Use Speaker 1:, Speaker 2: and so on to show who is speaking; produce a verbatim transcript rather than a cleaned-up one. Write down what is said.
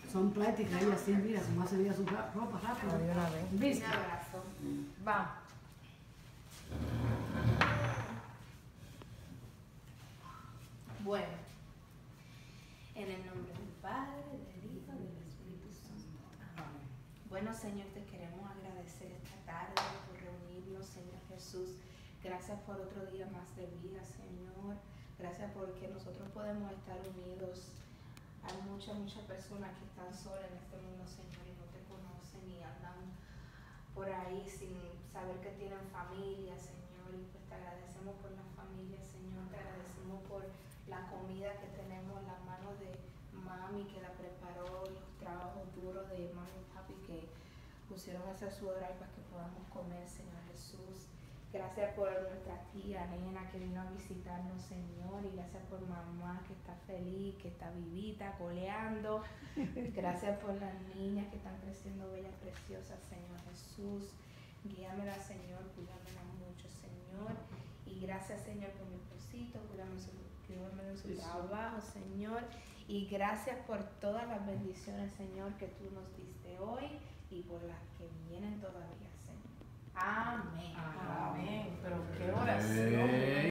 Speaker 1: Son prácticas, ella así, mira cómo hace vida su ra- ropa rápido.
Speaker 2: Adiós, una vez.
Speaker 3: Un
Speaker 1: ¿Viste?
Speaker 3: abrazo.
Speaker 2: Vamos.
Speaker 3: Bueno, en el nombre del Padre, del Hijo y del Espíritu Santo. Amén. Bueno, Señor, te queremos agradecer esta tarde por reunirnos, Señor Jesús. Gracias por otro día más de vida, Señor. Gracias porque nosotros podemos estar unidos. Hay muchas, muchas personas que están solas en este mundo, Señor, y no te conocen y andan por ahí sin saber que tienen familia, Señor. Y pues te agradecemos por la familia, Señor. Te agradecemos por la comida que tenemos en las manos de mami que la preparó, los trabajos duros de mami y papi que pusieron ese sudor ahí para que podamos comer, Señor Jesús. Gracias por nuestra tía nena que vino a visitarnos, Señor, y gracias por mamá que está feliz, que está vivita, coleando. Gracias por las niñas que están creciendo bellas, preciosas, Señor Jesús. Guíamela, Señor, cuídamela mucho, Señor. Y gracias, Señor, por mi esposito, cuídame en su, cuídame en su trabajo, Señor. Y gracias por todas las bendiciones, Señor, que tú nos diste hoy y por las que vienen todavía, Señor. Amén.
Speaker 2: Amén. Pero qué oración.